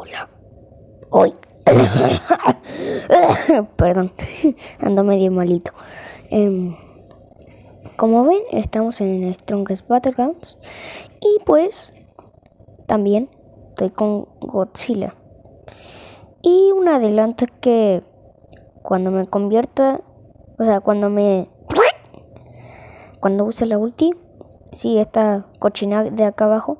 Hola. Hoy. Perdón, ando medio malito. Como ven, estamos en Strongest Battlegrounds. Y pues, también estoy con Godzilla. Y un adelanto es que cuando me convierta, o sea, cuando use la ulti, sí, esta cochina de acá abajo.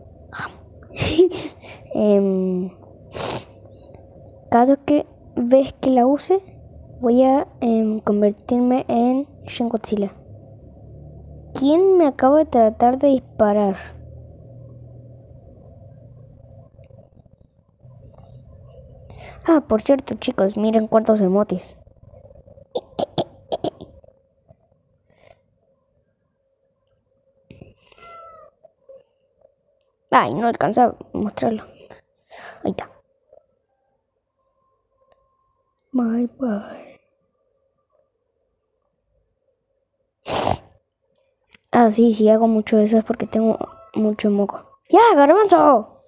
Cada vez que la use, voy a convertirme en Shin Godzilla. ¿Quién me acaba de tratar de disparar? Ah, por cierto, chicos, miren cuántos emotes. Ay, no alcanza a mostrarlo. Ahí está. Bye bye. Ah, sí, sí hago mucho de eso es porque tengo mucho moco. ¡Ya, garbanzo!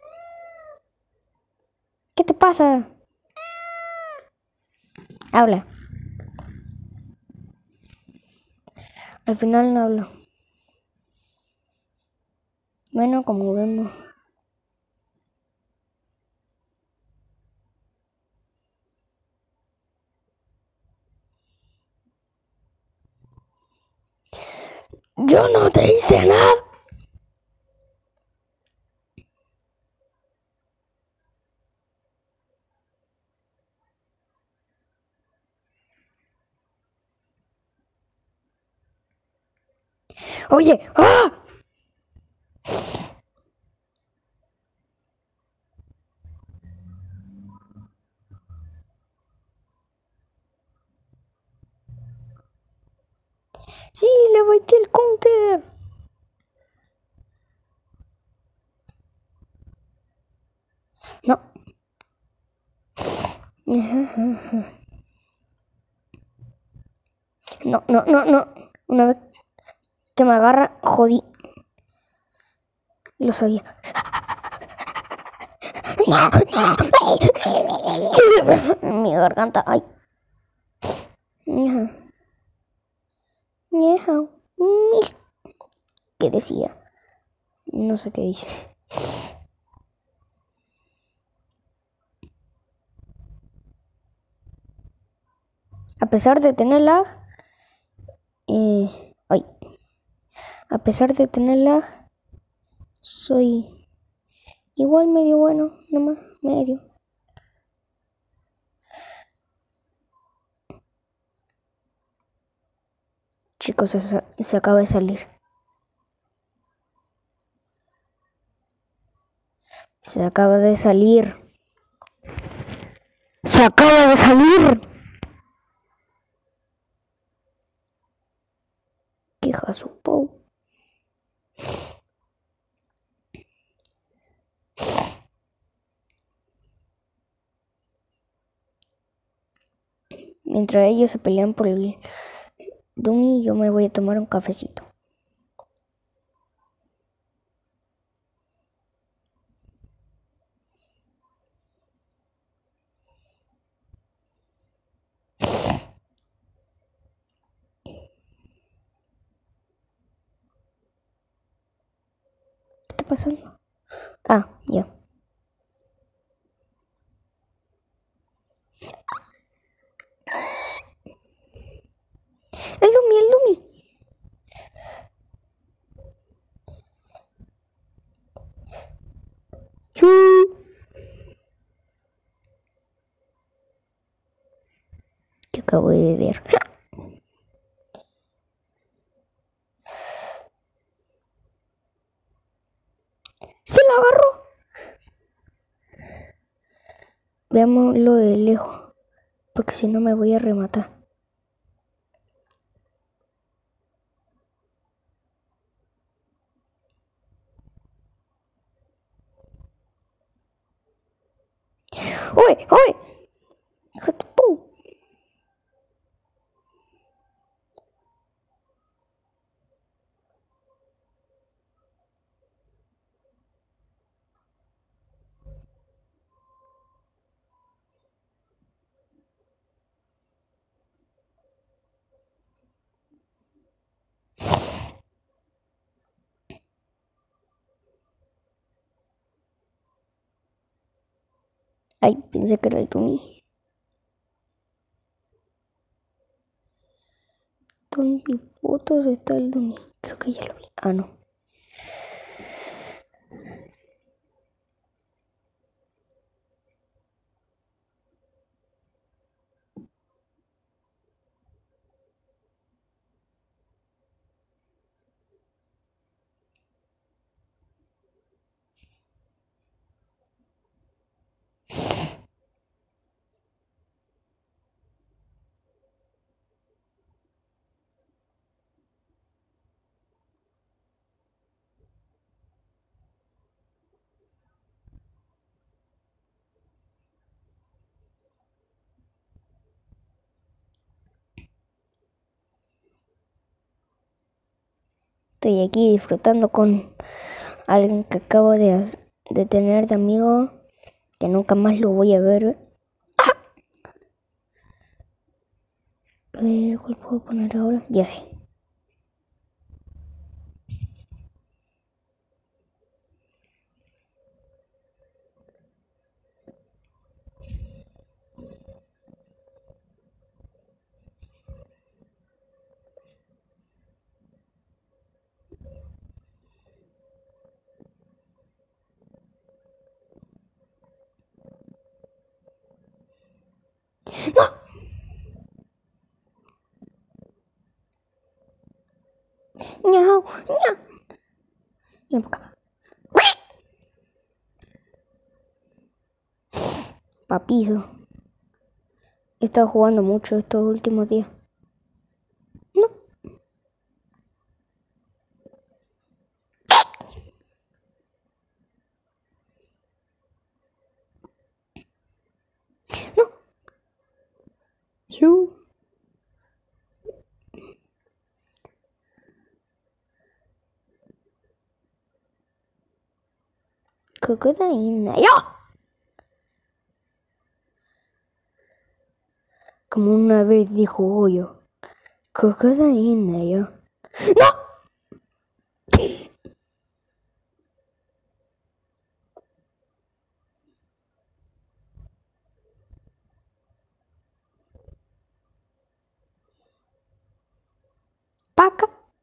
¿Qué te pasa? Habla. Al final no hablo. Bueno, como vemos. Yo no te hice nada. Oye, ¡ah! Sí, le metí el counter. No. No, no, no, no. Una vez que me agarra, jodí. Lo sabía. Mi garganta, ay. ¿Qué decía? No sé qué dice. A pesar de tener lag, a pesar de tener lag, soy igual medio bueno, nomás medio. Chicos, se acaba de salir. Se acaba de salir. ¡Se acaba de salir! Queja su pou. Mientras ellos se pelean por el Dummy, yo me voy a tomar un cafecito. ¿Qué está pasando? Ah, ya. El Dummy. Que acabo de ver. ¡Se lo agarró! Veámoslo de lejos, porque si no me voy a rematar. ¡Uy! ¡Uy! Ay, pensé que era el Tumi. ¿Dónde fotos está el Tumi? Creo que ya lo vi. Ah, no. Estoy aquí disfrutando con alguien que acabo de tener de amigo, que nunca más lo voy a ver. A ver, ¿cuál puedo poner ahora? Ya sé. ¡No! ¡Ñau! ¡Ñau! Ven para acá. Papizo. He estado jugando mucho estos últimos días. No. No. Shoo. Cocaína. ¡Yo! Como una vez dijo Goyo. Cocaína, yo. ¡No! Paca.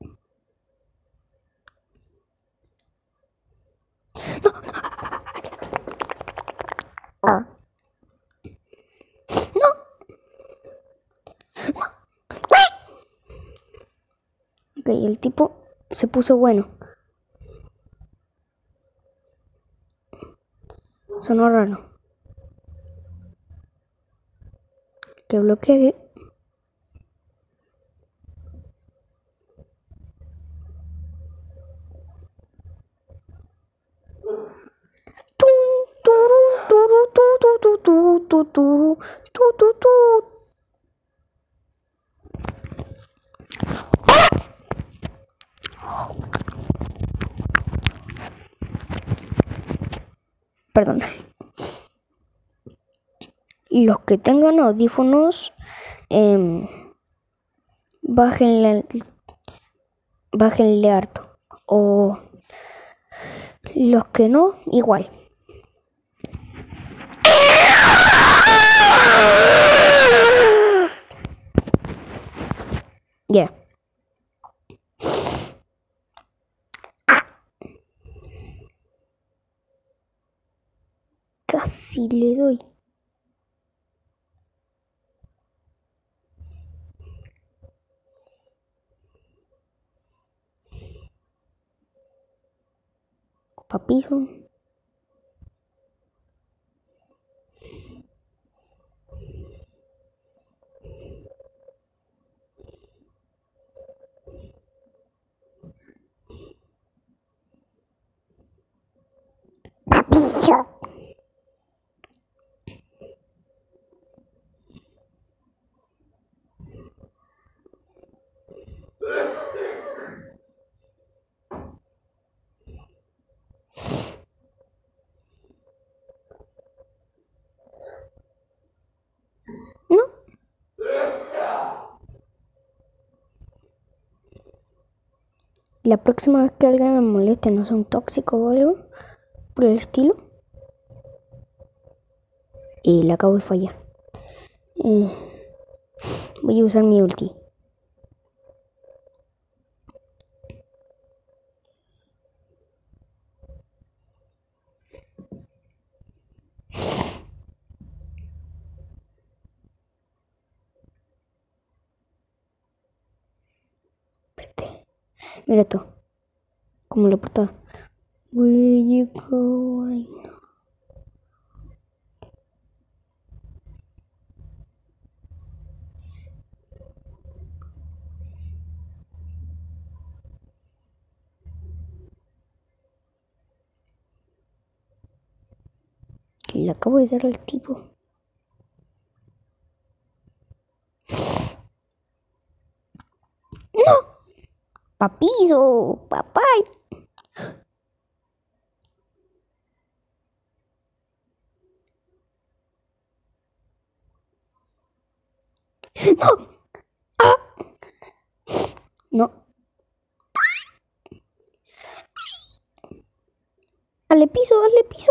No. No. Ok, el tipo se puso bueno. Sonó raro. Que bloquee. Perdón. Los que tengan audífonos, bájenle harto. O los que no, igual. Ya. Casi le doy. Papizo. Papizo. No. La próxima vez que alguien me moleste, no sea un tóxico o algo por el estilo. La acabo de fallar. Voy a usar mi ulti. Espérate. Mira esto. Como la portada. Where you going? Le acabo de dar al tipo. ¡No! Papizo, papá. ¡No! ¡Ah! No. Hazle piso, hazle piso.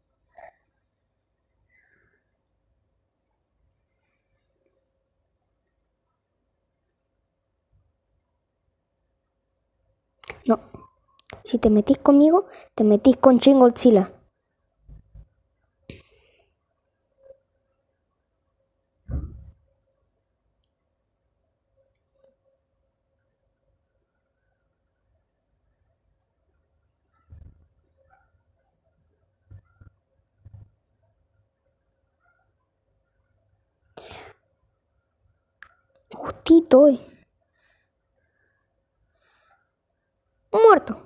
No. Si te metís conmigo, te metís con Shin Godzilla. Justito, muerto.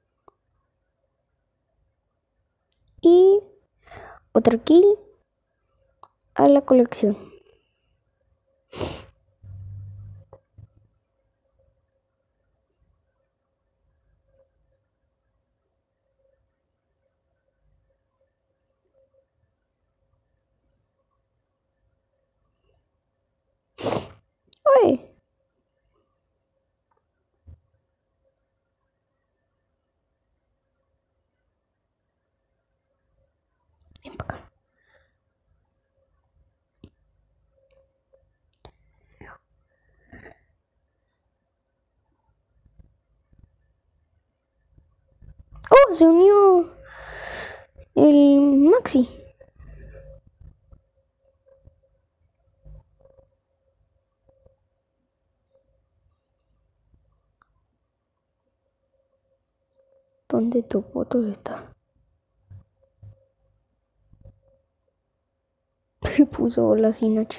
Y otro kill a la colección. Uy. Ven para acá. Oh, se unió el Maxi. ¿Dónde tu foto está? Me puso la sin H.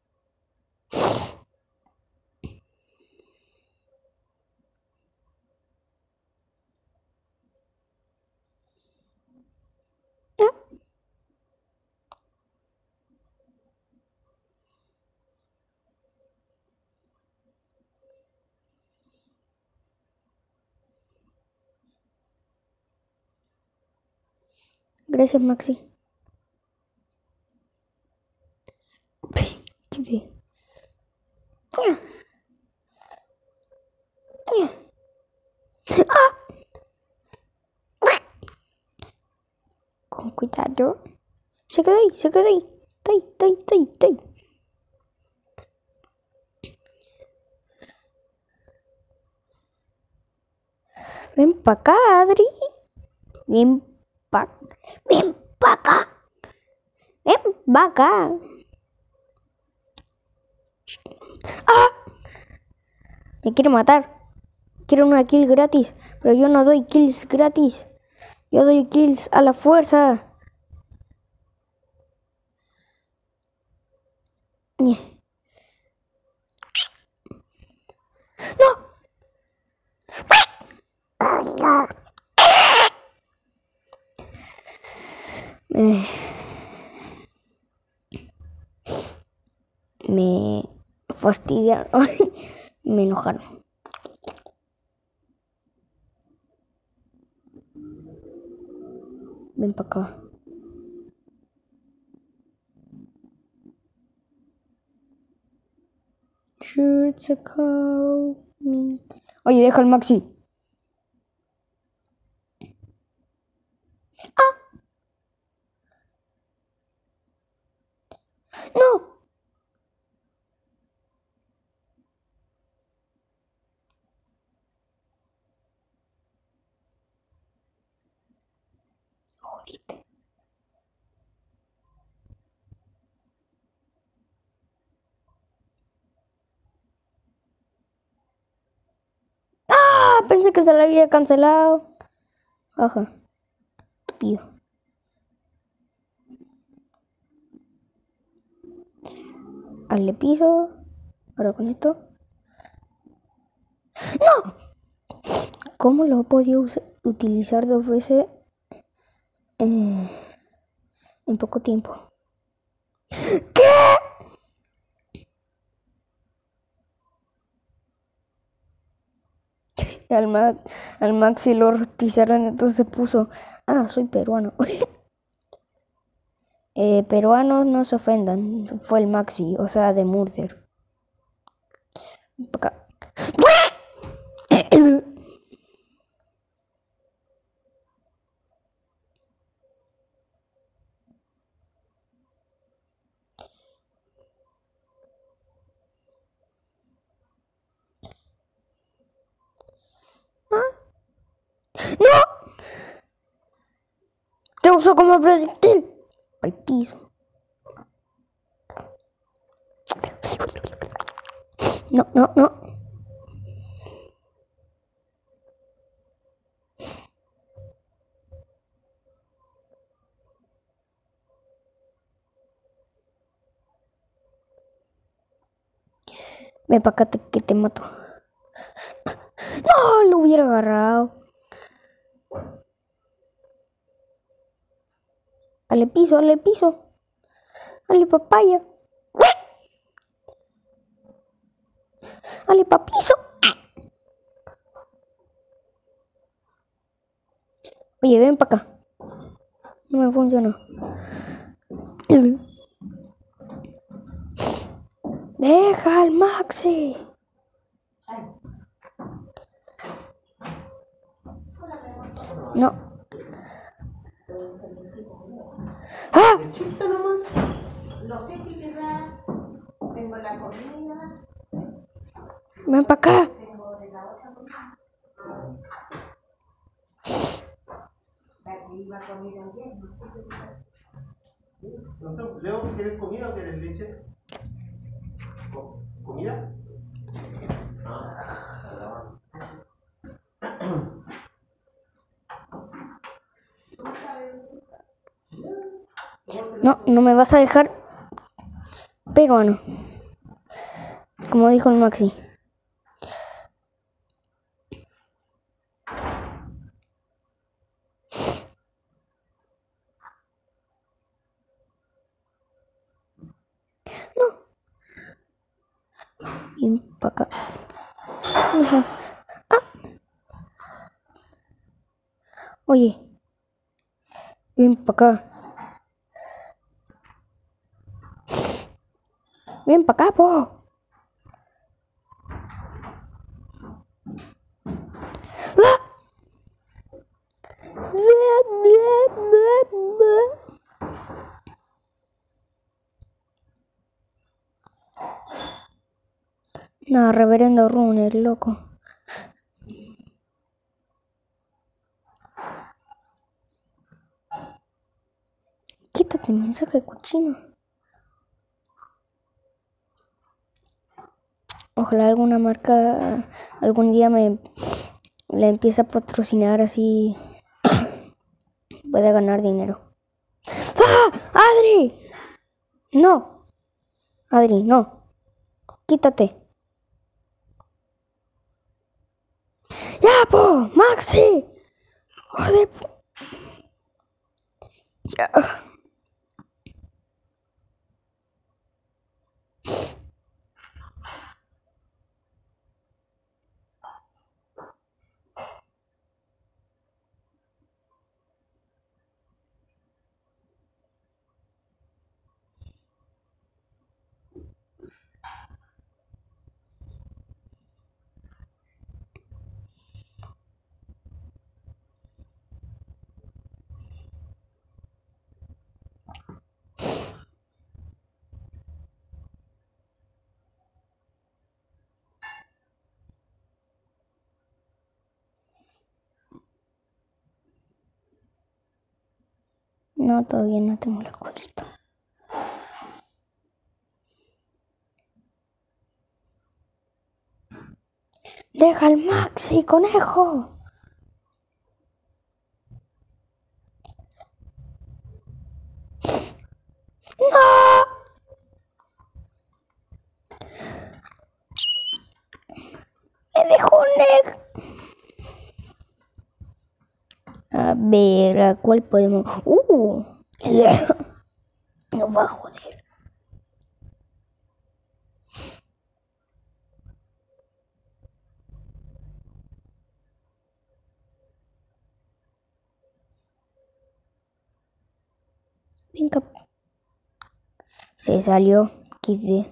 Gracias, Maxi. ¿Qué? Con cuidado. Se quedó ahí, se quedó ahí. Está ahí. Ven pa' acá, Adri. Ven pa' acá. Ven pa' acá. ¡Ah! Me quiere matar. Quiero una kill gratis. Pero yo no doy kills gratis. Yo doy kills a la fuerza. ¡No! Me fastidiaron. Me enojaron. Ven para acá. Shirts are coming. Oye, deja el Maxi. pensé que se la había cancelado. Ajá. Tío. Hazle piso. Ahora con esto. ¡No! ¿Cómo lo he podido utilizar 2 veces en poco tiempo? ¿Qué? Al Maxi lo rostizaron, entonces se puso. Ah, soy peruano. Peruanos no se ofendan. Fue el Maxi, o sea, de Murder. Acá. ¡No! Te uso como proyectil. Al piso. No, no, no. Ven para acá que te mato. No, lo hubiera agarrado. Dale piso, dale piso. Dale papaya. Dale pa' piso. Oye, ven para acá. No me funcionó. Deja al Maxi. No. ¡Ah! Chiquito nomás. No sé si querrá. Tengo la comida. Ven para acá. Tengo de la otra comida. La que iba a comer ayer, no sé qué tal. No sé, Leo, ¿quieres comida o quieres leche? ¿Comida? No, no me vas a dejar peruano. Como dijo el Maxi. No. Ven para acá. Ajá. Ah. Oye. Ven para acá. Ven para acá, po. ¡Ah! No, reverendo Runner, loco. Quítate, mensaje cochino. Ojalá alguna marca algún día me la empiece a patrocinar así pueda ganar dinero. ¡Ah! ¡Adri! No. Adri, no. Quítate. ¡Ya, po! ¡Maxi! ¡Joder! Ya. No, todavía no tengo la colita. Deja el Maxi, conejo. ¡No! Me dejó un egg. A ver, ¿a cuál podemos? No va a joder. Venga. Se salió. XD.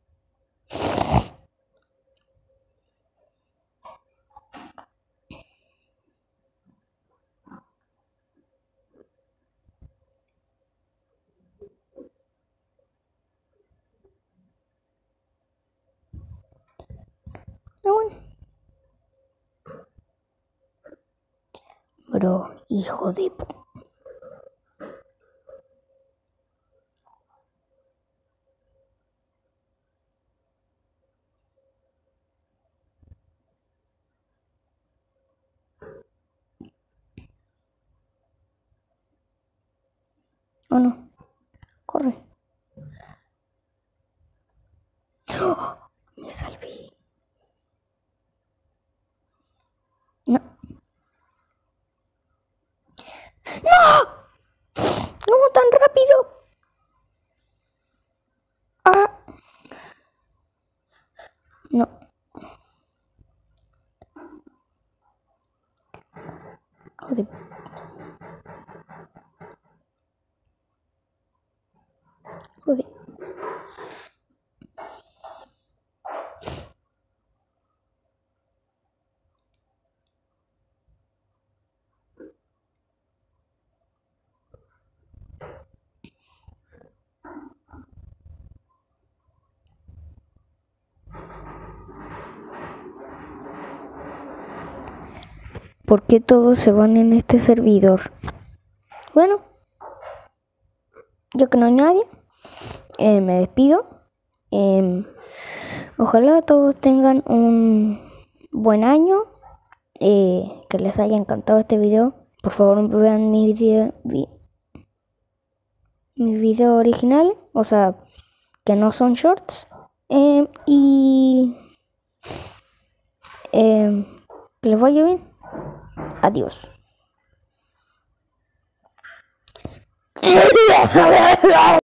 Ah, bueno. Bro, hijo de... Oh, no. Corre. ¡Oh! Me salvé. No. ¡No! ¿Cómo tan rápido? Ah. No. Joder. Joder. ¿Por qué todos se van en este servidor? Bueno, yo que no hay nadie, me despido. Ojalá todos tengan un buen año, que les haya encantado este video. Por favor, vean mis videos originales, o sea, que no son shorts. Y que les vaya bien. Adiós.